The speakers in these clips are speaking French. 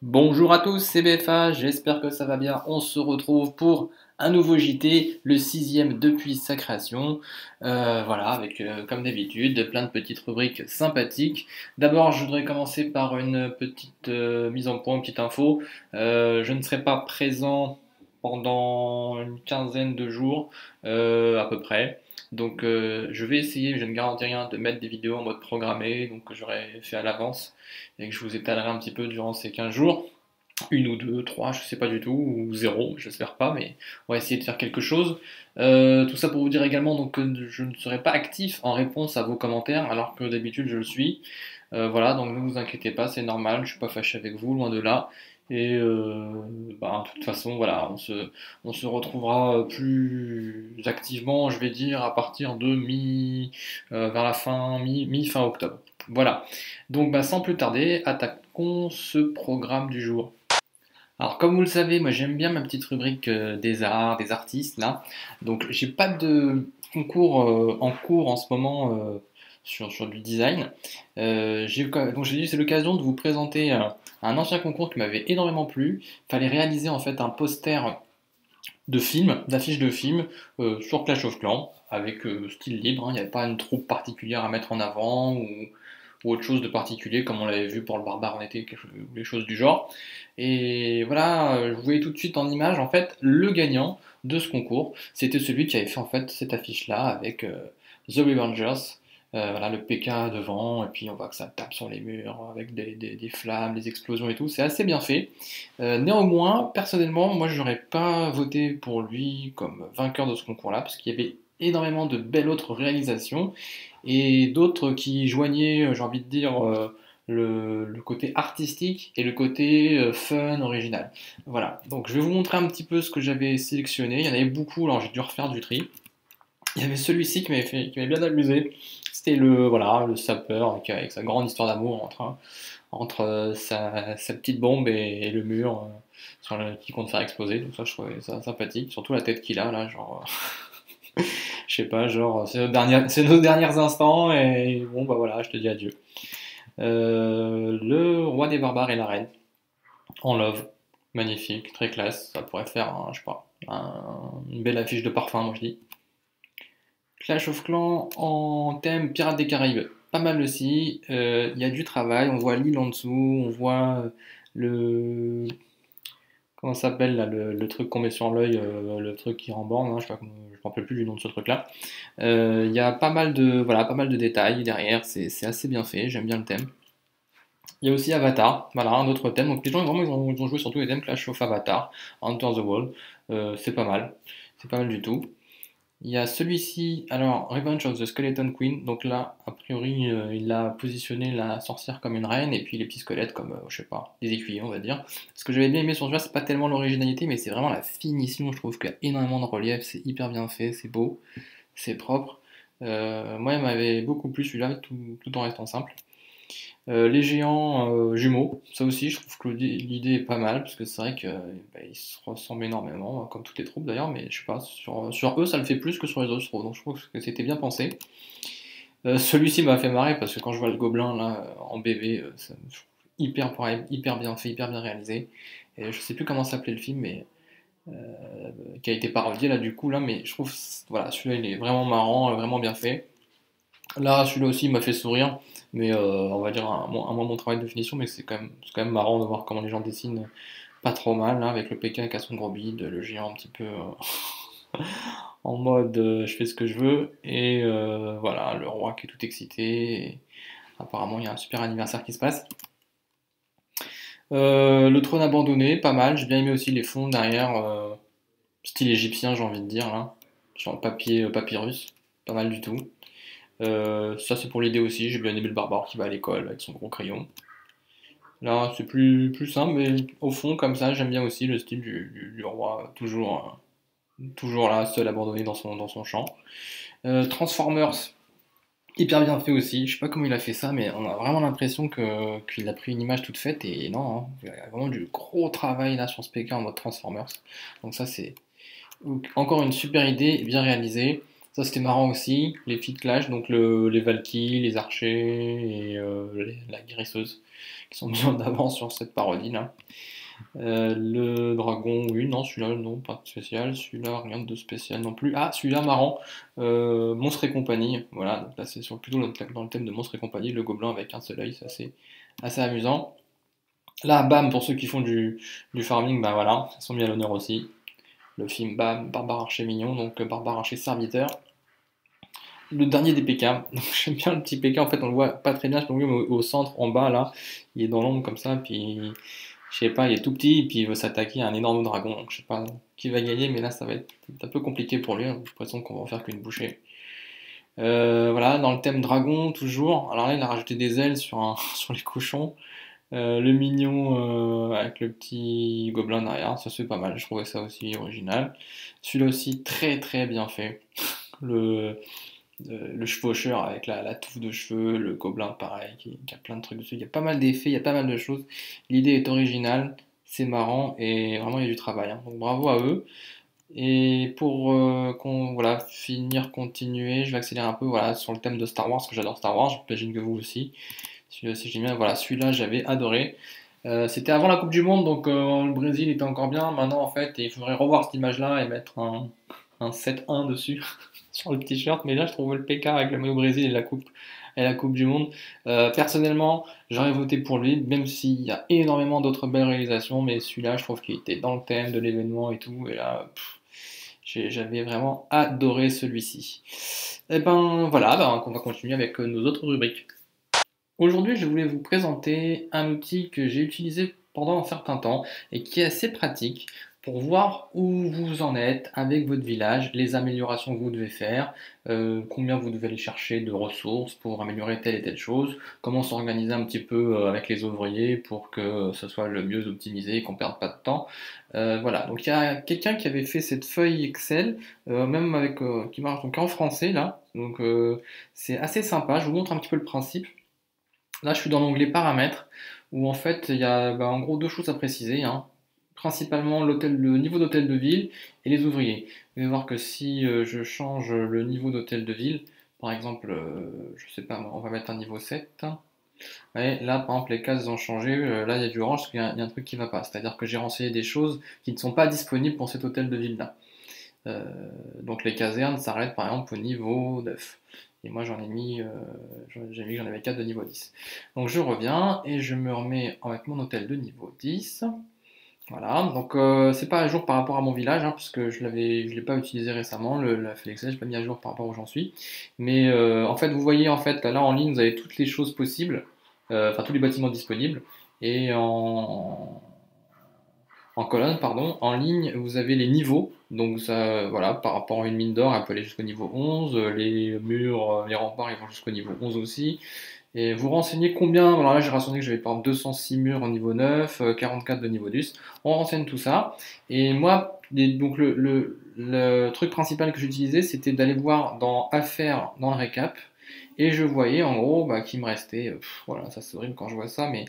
Bonjour à tous, c'est BFA, j'espère que ça va bien. On se retrouve pour un nouveau JT, le sixième depuis sa création. Voilà, avec comme d'habitude plein de petites rubriques sympathiques. D'abord, je voudrais commencer par une petite mise en point, une petite info. Je ne serai pas présent pendant une quinzaine de jours à peu près. Donc je vais essayer, je ne garantis rien, de mettre des vidéos en mode programmé, donc que j'aurais fait à l'avance et que je vous étalerai un petit peu durant ces 15 jours. Une ou deux, trois, je sais pas du tout, ou zéro, j'espère pas, mais on va essayer de faire quelque chose. Tout ça pour vous dire également donc, que je ne serai pas actif en réponse à vos commentaires, alors que d'habitude je le suis. Voilà, donc ne vous inquiétez pas, c'est normal, je suis pas fâché avec vous, loin de là. Et bah, de toute façon, voilà, on se retrouvera plus activement, je vais dire, à partir de vers la fin, mi-fin octobre. Voilà. Donc bah, sans plus tarder, attaquons ce programme du jour. Alors, comme vous le savez, moi j'aime bien ma petite rubrique des arts, des artistes là. Donc, j'ai pas de concours en cours en ce moment sur du design. Donc, j'ai dit c'est l'occasion de vous présenter un ancien concours qui m'avait énormément plu. Il fallait réaliser en fait un poster de film, d'affiches de film sur Clash of Clans avec style libre, hein. Il n'y avait pas une troupe particulière à mettre en avant ou autre chose de particulier comme on l'avait vu pour le barbare en été, ou les choses du genre. Et voilà, je voyais tout de suite en image en fait le gagnant de ce concours. C'était celui qui avait fait en fait cette affiche-là avec The Revengers. Voilà, le PK devant, et puis on voit que ça tape sur les murs avec des flammes, des explosions et tout. C'est assez bien fait. Néanmoins, personnellement, moi, j'aurais pas voté pour lui comme vainqueur de ce concours-là, parce qu'il y avait énormément de belles autres réalisations et d'autres qui joignaient, j'ai envie de dire, le côté artistique et le côté fun, original. Voilà. Donc, je vais vous montrer un petit peu ce que j'avais sélectionné. Il y en avait beaucoup, alors j'ai dû refaire du tri. Il y avait celui-ci qui m'avait bien amusé. C'était le sapeur avec sa grande histoire d'amour entre sa petite bombe et le mur qui compte faire exploser. Donc ça, je trouvais ça sympathique. Surtout la tête qu'il a là, genre, je sais pas, genre, c'est nos derniers instants et bon, bah voilà, je te dis adieu. Le roi des barbares et la reine, en love, magnifique, très classe. Ça pourrait faire, je sais pas, une belle affiche de parfum, moi je dis. Clash of Clans en thème Pirates des Caraïbes, pas mal aussi. Il y a du travail, on voit l'île en dessous, on voit le. Comment ça s'appelle là, le truc qu'on met sur l'œil, le truc qui remborne, hein, je sais pas je me rappelle plus du nom de ce truc-là. Il y a pas mal de détails derrière, c'est assez bien fait, j'aime bien le thème. Il y a aussi Avatar, voilà, un autre thème. Donc les gens vraiment ils ont joué sur tous les thèmes Clash of Avatar, Enter the World, c'est pas mal du tout. Il y a celui-ci, alors Revenge of the Skeleton Queen, donc là, a priori, il a positionné la sorcière comme une reine, et puis les petits squelettes comme, je sais pas, des écuyers, on va dire. Ce que j'avais bien aimé sur ce jeu, c'est pas tellement l'originalité, mais c'est vraiment la finition, je trouve qu'il y a énormément de relief, c'est hyper bien fait, c'est beau, c'est propre. Moi, il m'avait beaucoup plu celui-là, tout en restant simple. Les géants jumeaux, ça aussi, je trouve que l'idée est pas mal, parce que c'est vrai qu'ils se ressemblent énormément, comme toutes les troupes d'ailleurs, mais je sais pas, sur eux, ça le fait plus que sur les autres, je trouve, donc je trouve que c'était bien pensé. Celui-ci m'a fait marrer, parce que quand je vois le gobelin là, en bébé, je trouve hyper, pareil, hyper bien fait, hyper bien réalisé. Et je sais plus comment s'appelait le film, mais qui a été parodié là du coup, là, mais je trouve, voilà, celui-là il est vraiment marrant, vraiment bien fait. Là, celui-là aussi m'a fait sourire, mais on va dire un moins bon travail de finition, mais c'est quand même marrant de voir comment les gens dessinent pas trop mal, là, avec le Pékin qui a son gros bide, le géant un petit peu en mode je fais ce que je veux, et voilà, le roi qui est tout excité, et apparemment il y a un super anniversaire qui se passe. Le trône abandonné, pas mal, j'ai bien aimé aussi les fonds derrière, style égyptien, j'ai envie de dire, là, sur papier papyrus, pas mal du tout. Ça c'est pour l'idée aussi, j'ai bien aimé le barbare qui va à l'école avec son gros crayon. Là c'est plus simple, mais au fond comme ça j'aime bien aussi le style du roi, toujours là, seul abandonné dans son champ. Transformers, hyper bien fait aussi, je sais pas comment il a fait ça, mais on a vraiment l'impression qu'il a pris une image toute faite, et non, hein, il y a vraiment du gros travail là sur ce PK en mode Transformers. Donc ça c'est encore une super idée, bien réalisée. Ça c'était marrant aussi, les filles de Clash, donc les Valkyries, les archers et la guérisseuse qui sont mis en avant sur cette parodie là. Le dragon, oui, non, celui-là, non, pas de spécial. Celui-là, rien de spécial non plus. Ah, celui-là, marrant. Monstres et compagnie. Voilà, donc là, c'est plutôt dans le thème de Monstres et compagnie. Le gobelin avec un seul œil, c'est assez amusant. Là, bam, pour ceux qui font du farming, bah voilà, ils sont mis à l'honneur aussi. Le film Bam, Barbare Archer Mignon, donc Barbare Archer Serviteur. Le dernier des PK, donc j'aime bien le petit PK, en fait on le voit pas très bien, je le au centre, en bas là, il est dans l'ombre comme ça, puis je sais pas, il est tout petit, et puis il veut s'attaquer à un énorme dragon, donc je sais pas qui va gagner, mais là ça va être un peu compliqué pour lui, j'ai l'impression qu'on va en faire qu'une bouchée. Voilà, dans le thème dragon, toujours, alors là il a rajouté des ailes sur les cochons, le mignon avec le petit gobelin derrière, ça c'est pas mal, je trouvais ça aussi original. Celui-là aussi très très bien fait. Le, le chevaucheur avec la touffe de cheveux, le gobelin pareil, qui a plein de trucs dessus. Il y a pas mal d'effets, il y a pas mal de choses. L'idée est originale, c'est marrant et vraiment il y a du travail, hein. Donc bravo à eux. Et pour voilà, finir, continuer, je vais accélérer un peu voilà, sur le thème de Star Wars, parce que j'adore Star Wars, j'imagine que vous aussi. Celui-là aussi j'aime bien. Voilà, celui-là j'avais adoré. C'était avant la Coupe du Monde, donc le Brésil était encore bien. Maintenant, en fait, il faudrait revoir cette image-là et mettre un 7-1 dessus sur le t-shirt. Mais là, je trouve le PK avec le maillot Brésil et la coupe du Monde. Personnellement, j'aurais voté pour lui, même s'il y a énormément d'autres belles réalisations. Mais celui-là, je trouve qu'il était dans le thème de l'événement et tout. Et là, j'avais vraiment adoré celui-ci. Et ben voilà, ben, on va continuer avec nos autres rubriques. Aujourd'hui, je voulais vous présenter un outil que j'ai utilisé pendant un certain temps et qui est assez pratique pour voir où vous en êtes avec votre village, les améliorations que vous devez faire, combien vous devez aller chercher de ressources pour améliorer telle et telle chose, comment s'organiser un petit peu avec les ouvriers pour que ce soit le mieux optimisé et qu'on ne perde pas de temps. Voilà, donc il y a quelqu'un qui avait fait cette feuille Excel, même avec qui marche donc en français là, donc c'est assez sympa. Je vous montre un petit peu le principe. Là, je suis dans l'onglet paramètres, où en fait, il y a bah, en gros deux choses à préciser, hein. Principalement le niveau d'hôtel de ville et les ouvriers. Vous allez voir que si je change le niveau d'hôtel de ville, par exemple, je sais pas, on va mettre un niveau 7. Ouais, là, par exemple, les cases ont changé. Là, il y a du orange parce qu'il y a un truc qui ne va pas. C'est-à-dire que j'ai renseigné des choses qui ne sont pas disponibles pour cet hôtel de ville-là. Euh, donc les casernes s'arrêtent par exemple au niveau 9. Et moi j'ai mis que j'en avais 4 de niveau 10. Donc je reviens et je me remets avec mon hôtel de niveau 10. Voilà, donc c'est pas à jour par rapport à mon village, hein, parce que je l'ai pas utilisé récemment, la Flex, je pas mis à jour par rapport où j'en suis. Mais en fait, vous voyez en fait là en ligne, vous avez toutes les choses possibles, enfin tous les bâtiments disponibles. Et en colonne, pardon, en ligne, vous avez les niveaux. Donc ça, voilà, par rapport à une mine d'or, elle peut aller jusqu'au niveau 11. Les murs, les remparts, ils vont jusqu'au niveau 11 aussi. Et vous renseignez combien. Alors là, j'ai renseigné que j'avais par exemple 206 murs au niveau 9, 44 de niveau 10. On renseigne tout ça. Et moi, donc le truc principal que j'utilisais, c'était d'aller voir dans Affaires, dans le récap. Et je voyais en gros bah, qu'il me restait, voilà, ça c'est horrible quand je vois ça, mais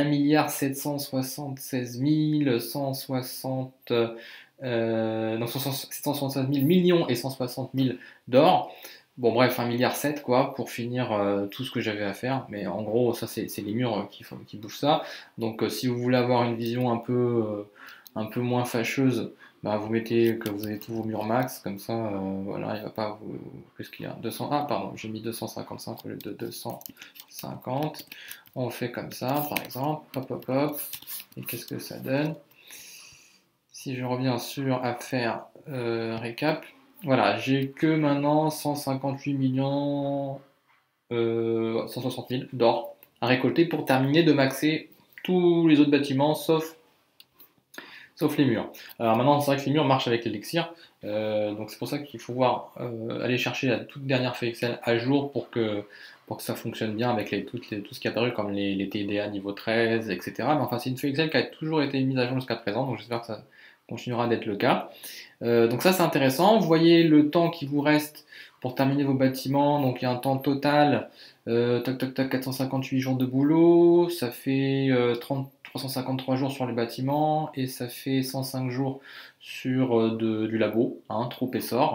1 776 160, non, 776 000 millions et 160 000 d'or. Bon, bref, 1,7 milliard quoi, pour finir tout ce que j'avais à faire. Mais en gros, ça c'est les murs qui bougent ça. Donc, si vous voulez avoir une vision un peu moins fâcheuse, bah, vous mettez que vous avez tous vos murs max, comme ça, voilà, il va pas vous. Qu'est-ce qu'il y a 200. Ah, pardon, j'ai mis 255 au lieu de 250. On fait comme ça, par exemple. Hop, hop, hop. Et qu'est-ce que ça donne? Si je reviens sur affaires récap, voilà, j'ai que maintenant 158 millions 160 000 d'or à récolter pour terminer de maxer tous les autres bâtiments sauf les murs. Alors maintenant, c'est vrai que les murs marchent avec l'élixir, donc c'est pour ça qu'il faut voir, aller chercher la toute dernière feuille Excel à jour pour que ça fonctionne bien avec tout ce qui est apparu comme les TDA niveau 13, etc. Mais enfin, c'est une feuille Excel qui a toujours été mise à jour jusqu'à présent, donc j'espère que ça continuera d'être le cas. Donc ça, c'est intéressant. Vous voyez le temps qui vous reste pour terminer vos bâtiments. Donc il y a un temps total, toc toc toc, 458 jours de boulot, ça fait 353 jours sur les bâtiments et ça fait 105 jours sur du labo, hein, trop et sort.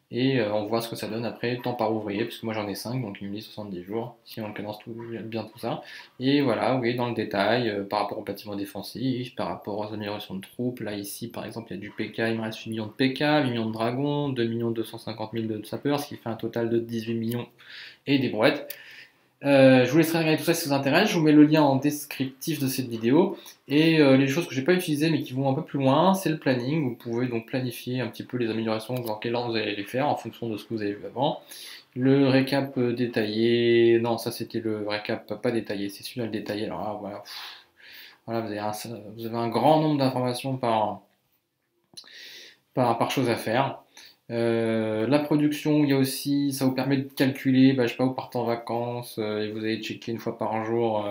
et on voit ce que ça donne après, temps par ouvrier, parce que moi j'en ai 5, donc il me dit 70 jours, si on cadence bien tout ça. Et voilà, oui, dans le détail, par rapport au bâtiment défensif, par rapport aux améliorations de troupes, là ici par exemple il y a du PK, il me reste 8 millions de PK, 8 millions de dragons, 2 250 000 de sapeurs, ce qui fait un total de 18 millions et des brouettes. Je vous laisserai regarder tout ça si ça vous intéresse. Je vous mets le lien en descriptif de cette vidéo. Et les choses que j'ai pas utilisées mais qui vont un peu plus loin, c'est le planning. Vous pouvez donc planifier un petit peu les améliorations, dans quel ordre vous allez les faire en fonction de ce que vous avez vu avant. Le récap détaillé, non, ça c'était le récap pas détaillé, c'est celui-là le détaillé. Alors là, voilà, voilà vous avez un grand nombre d'informations par chose à faire. La production, il y a aussi, ça vous permet de calculer, bah, je sais pas, vous partez en vacances et vous allez checker une fois par jour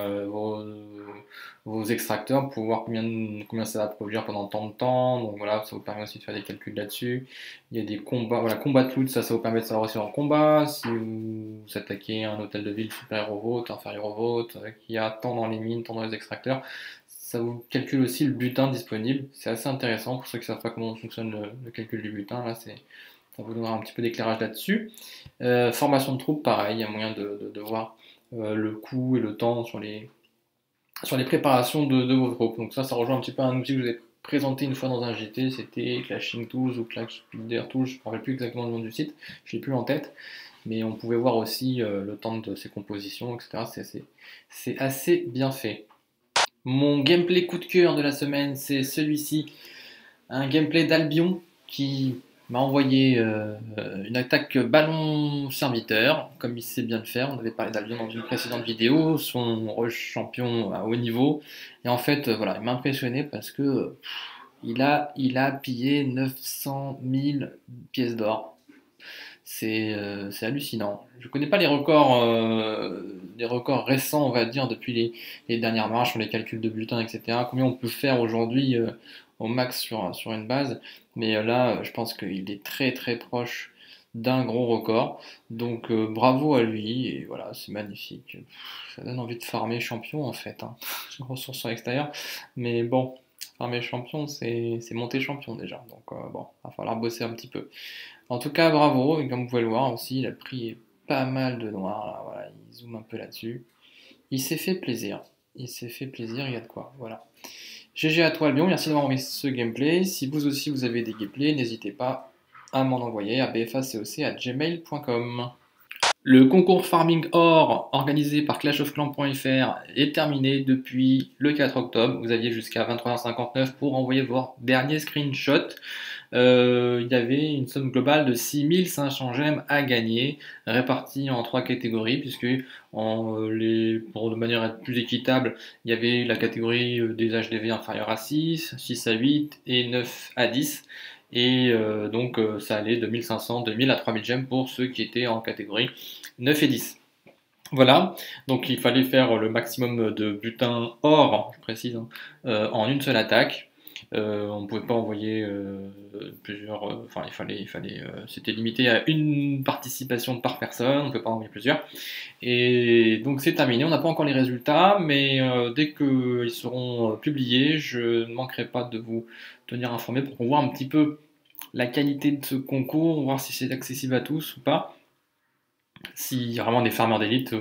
vos extracteurs pour voir combien ça va produire pendant tant de temps. Donc voilà, ça vous permet aussi de faire des calculs là-dessus. Il y a des combats, voilà, combat de loot, ça vous permet de savoir aussi en combat. Si vous attaquez un hôtel de ville supérieur au vôtre, inférieur au vôtre, qu'il y a tant dans les mines, tant dans les extracteurs. Ça vous calcule aussi le butin disponible. C'est assez intéressant pour ceux qui ne savent pas comment fonctionne le calcul du butin. Là, ça vous donnera un petit peu d'éclairage là-dessus. Formation de troupes, pareil, il y a moyen de voir le coût et le temps sur les préparations de vos troupes. Donc ça rejoint un petit peu un outil que je vous ai présenté une fois dans un JT, c'était Clashing Tools ou Clash Builder Tools, je ne me rappelle plus exactement le nom du site, je l'ai plus en tête, mais on pouvait voir aussi le temps de ses compositions, etc. C'est assez bien fait. Mon gameplay coup de cœur de la semaine, c'est celui-ci. Un gameplay d'Albion qui m'a envoyé une attaque ballon serviteur, comme il sait bien le faire. On avait parlé d'Albion dans une précédente vidéo, son rush champion à haut niveau. Et en fait, voilà, il m'a impressionné parce que il a pillé 900 000 pièces d'or. C'est hallucinant. Je ne connais pas les records récents, on va dire, depuis les dernières marches, sur les calculs de butin, etc. Combien on peut faire aujourd'hui au max sur une base. Mais là, je pense qu'il est très très proche d'un gros record. Donc bravo à lui, et voilà, c'est magnifique. Ça donne envie de farmer champion en fait, hein. J'ai une ressource sur l'extérieur. Mais bon, farmer champion, c'est monter champion déjà. Donc bon, va falloir bosser un petit peu. En tout cas, bravo, et comme vous pouvez le voir aussi, il a pris pas mal de noir, là, voilà, il zoome un peu là-dessus. Il s'est fait plaisir, il y a de quoi, voilà. GG à toi Albion, merci d'avoir envoyé ce gameplay. Si vous aussi vous avez des gameplays, n'hésitez pas à m'en envoyer à bfacoc@gmail.com. Le concours Farming Or organisé par clashofclans.fr est terminé depuis le 4 octobre. Vous aviez jusqu'à 23h59 pour envoyer vos derniers screenshots. Il y avait une somme globale de 6500 gemmes à gagner, réparties en 3 catégories, puisque pour de manière plus équitable, il y avait la catégorie des HDV inférieurs à 6, 6 à 8 et 9 à 10. Et donc ça allait de 1500, 2000 à 3000 gemmes pour ceux qui étaient en catégorie 9 et 10. Voilà, donc il fallait faire le maximum de butin or, je précise, hein, en une seule attaque. On ne pouvait pas envoyer plusieurs. Enfin, c'était limité à une participation par personne. On ne peut pas envoyer plusieurs. Et donc c'est terminé. On n'a pas encore les résultats, mais dès qu'ils seront publiés, je ne manquerai pas de vous tenir informé pour qu'on voit un petit peu la qualité de ce concours, voir si c'est accessible à tous ou pas. S'il y a vraiment des farmers d'élite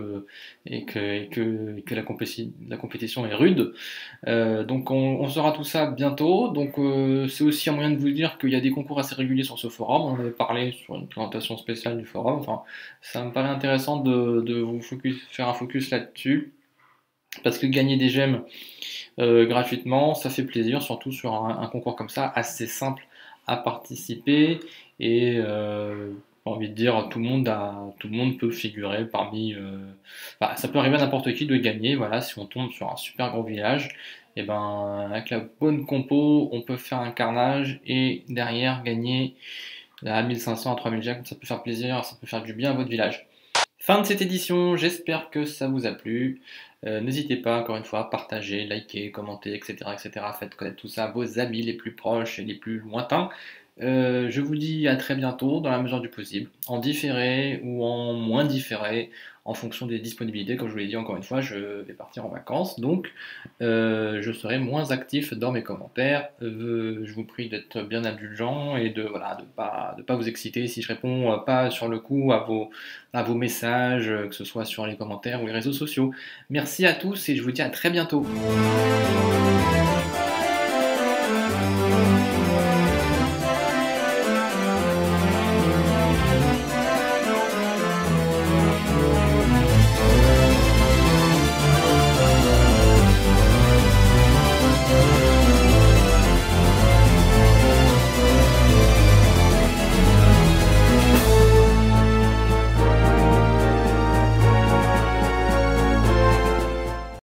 et que la compétition est rude. Donc on saura tout ça bientôt. Donc c'est aussi un moyen de vous dire qu'il y a des concours assez réguliers sur ce forum. On en avait parlé sur une présentation spéciale du forum. Enfin, ça me paraît intéressant de vous faire un focus là-dessus. Parce que gagner des gemmes gratuitement, ça fait plaisir, surtout sur un concours comme ça, assez simple à participer. Et j'ai envie de dire, tout le monde peut figurer parmi. Ça peut arriver à n'importe qui de gagner. Voilà, si on tombe sur un super gros village, et ben avec la bonne compo, on peut faire un carnage et derrière gagner à 1500 à 3000 gemmes. Ça peut faire plaisir, ça peut faire du bien à votre village. Fin de cette édition, j'espère que ça vous a plu. N'hésitez pas, encore une fois, à partager, liker, commenter, etc., etc. Faites connaître tout ça à vos amis les plus proches et les plus lointains. Je vous dis à très bientôt dans la mesure du possible, en différé ou en moins différé, en fonction des disponibilités. Comme je vous l'ai dit encore une fois, je vais partir en vacances, donc je serai moins actif dans mes commentaires. Je vous prie d'être bien indulgent et de voilà, de pas vous exciter si je réponds pas sur le coup à vos messages, que ce soit sur les commentaires ou les réseaux sociaux. Merci à tous et je vous dis à très bientôt.